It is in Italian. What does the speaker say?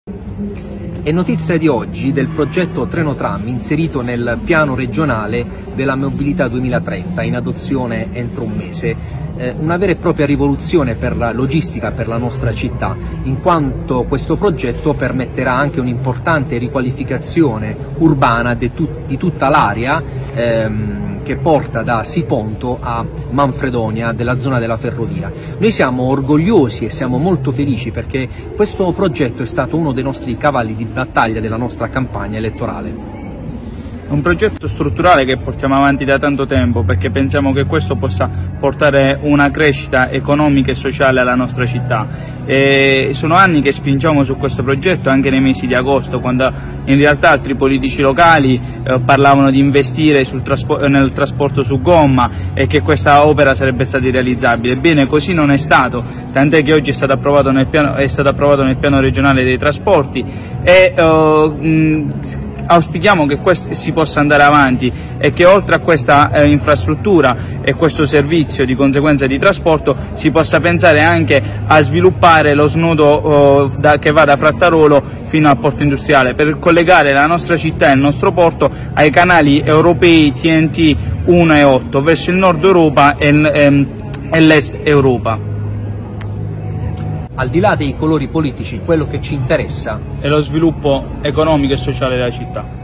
È notizia di oggi del progetto Treno-Tram inserito nel piano regionale della mobilità 2030, in adozione entro un mese. Una vera e propria rivoluzione per la logistica per la nostra città, in quanto questo progetto permetterà anche un'importante riqualificazione urbana di tutta l'area che porta da Siponto a Manfredonia, della zona della ferrovia. Noi siamo orgogliosi e siamo molto felici perché questo progetto è stato uno dei nostri cavalli di battaglia della nostra campagna elettorale. È un progetto strutturale che portiamo avanti da tanto tempo perché pensiamo che questo possa portare una crescita economica e sociale alla nostra città. E sono anni che spingiamo su questo progetto, anche nei mesi di agosto, quando in realtà altri politici locali parlavano di investire nel trasporto su gomma e che questa opera sarebbe stata irrealizzabile. Ebbene, così non è stato, tant'è che oggi è stato approvato nel piano regionale dei trasporti e auspichiamo che si possa andare avanti e che oltre a questa infrastruttura e questo servizio di conseguenza di trasporto si possa pensare anche a sviluppare lo snodo che va da Frattarolo fino al porto industriale, per collegare la nostra città e il nostro porto ai canali europei TNT 1 e 8 verso il nord Europa e l'est Europa. Al di là dei colori politici, quello che ci interessa è lo sviluppo economico e sociale della città.